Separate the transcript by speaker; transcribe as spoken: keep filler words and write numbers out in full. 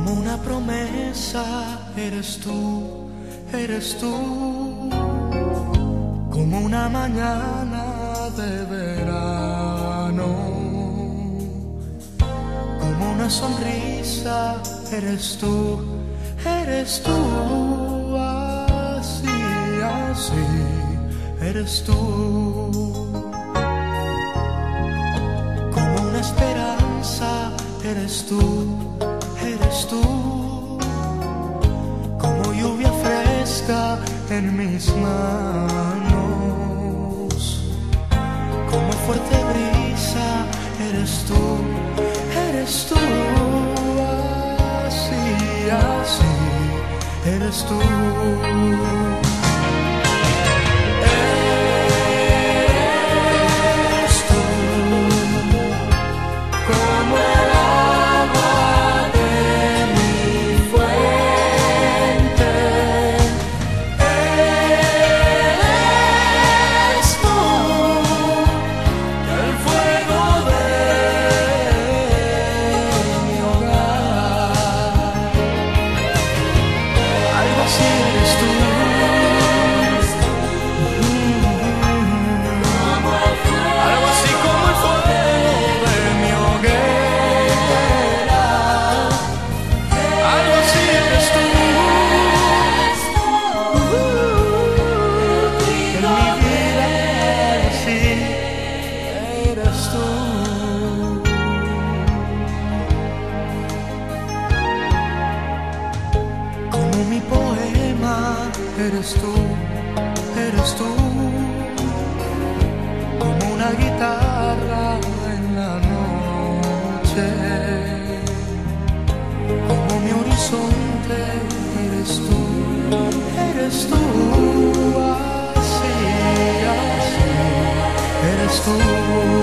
Speaker 1: Como una promesa eres tú, eres tú. Como una mañana de verano, como una sonrisa eres tú, eres tú. Así, así eres tú. Como una esperanza eres tú, eres tú. Como lluvia fresca en mis manos, como fuerte brisa eres tú, eres tú. Así, así eres tú. Eres tú, eres tú, como una guitarra en la noche, como mi horizonte, eres tú, eres tú, así, así, eres tú.